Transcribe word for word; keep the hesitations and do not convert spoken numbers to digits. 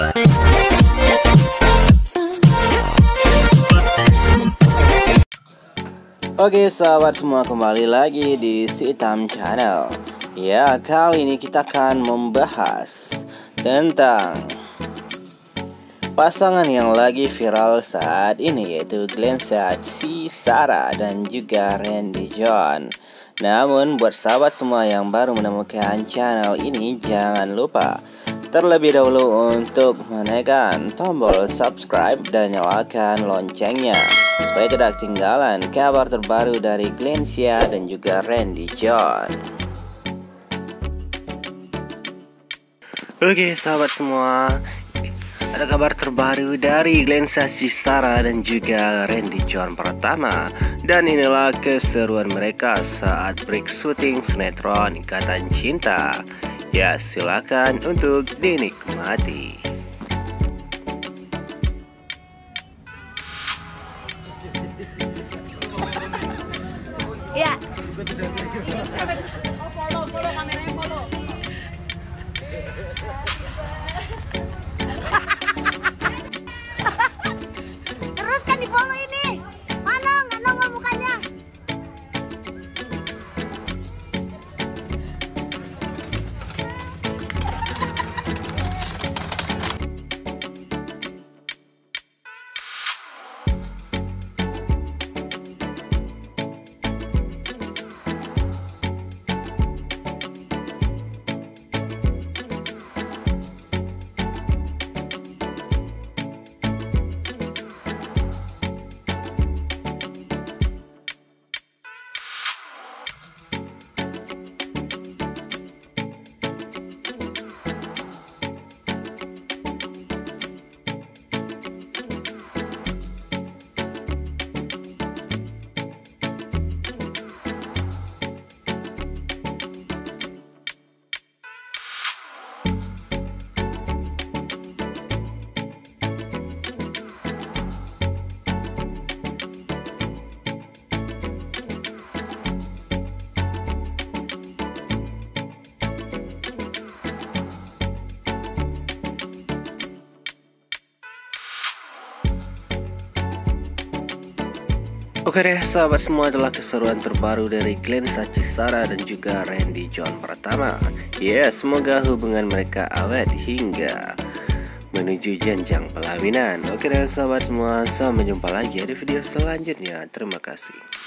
Oke sahabat semua, kembali lagi di Sitam Channel. Ya, kali ini kita akan membahas tentang pasangan yang lagi viral saat ini, yaitu Glensa Cisara dan juga Randy John. Namun buat sahabat semua yang baru menemukan channel ini, jangan lupa terlebih dahulu untuk menekan tombol subscribe dan nyalakan loncengnya supaya tidak ketinggalan kabar terbaru dari Glensa dan juga Randy John. Oke sahabat semua, ada kabar terbaru dari Glensa Cisara dan juga Randy John pertama. Dan inilah keseruan mereka saat break syuting sinetron Ikatan Cinta. Ya, silakan untuk dinikmati. Ya. Terus kan di follow ini. Mana nggak nongol mukanya? Oke deh sahabat semua, adalah keseruan terbaru dari Glensa Cisara dan juga Randy John pertama. Ya, semoga hubungan mereka awet hingga menuju jenjang pelaminan. Oke deh sahabat semua, sampai jumpa lagi di video selanjutnya. Terima kasih.